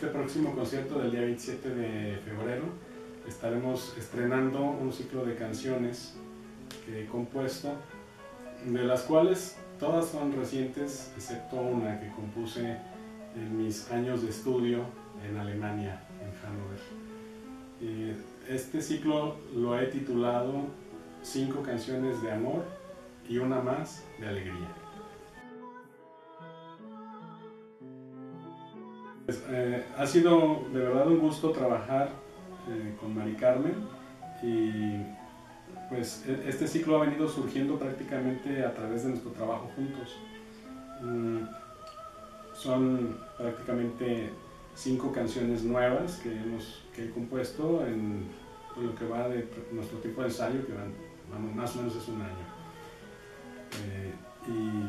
este próximo concierto del día 27 de febrero estaremos estrenando un ciclo de canciones que he compuesto, de las cuales todas son recientes, excepto una que compuse en mis años de estudio en Alemania, en Hannover. Este ciclo lo he titulado 5 canciones de amor y una más de alegría. Ha sido de verdad un gusto trabajar con Mari Carmen, y pues este ciclo ha venido surgiendo prácticamente a través de nuestro trabajo juntos. Son prácticamente 5 canciones nuevas que he compuesto en lo que va de nuestro tipo de ensayo, que más o menos es un año. Y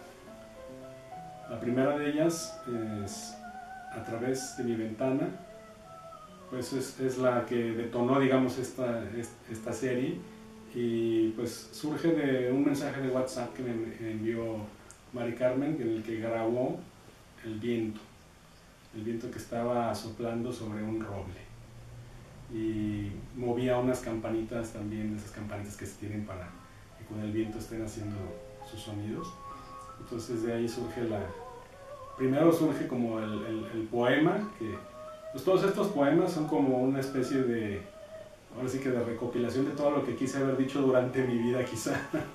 la primera de ellas es A través de mi ventana, pues es la que detonó, digamos, esta serie, y pues surge de un mensaje de WhatsApp que me envió Mari Carmen, en el que grabó el viento que estaba soplando sobre un roble, y movía unas campanitas también, esas campanitas que se tienen para que con el viento estén haciendo sus sonidos. Entonces de ahí primero surge como el poema, que pues todos estos poemas son como una especie de, ahora sí que de recopilación de todo lo que quise haber dicho durante mi vida, quizá.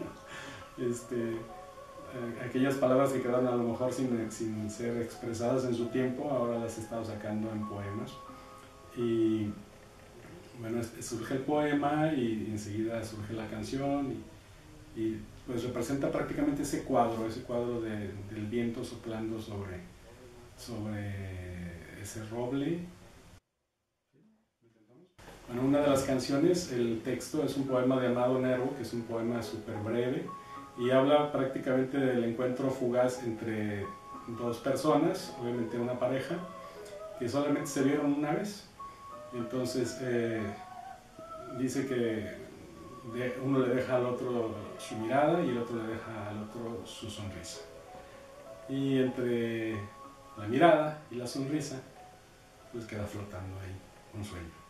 Aquellas palabras que quedaron a lo mejor sin ser expresadas en su tiempo, ahora las he estado sacando en poemas. Y bueno, surge el poema y enseguida surge la canción, y pues representa prácticamente ese cuadro del viento soplando sobre ese roble. Bueno, una de las canciones, el texto es un poema de Amado Nervo, que es un poema súper breve, y habla prácticamente del encuentro fugaz entre dos personas, obviamente una pareja, que solamente se vieron una vez. Entonces dice que uno le deja al otro su mirada y el otro le deja al otro su sonrisa. Y entre la mirada y la sonrisa, pues queda flotando ahí un sueño.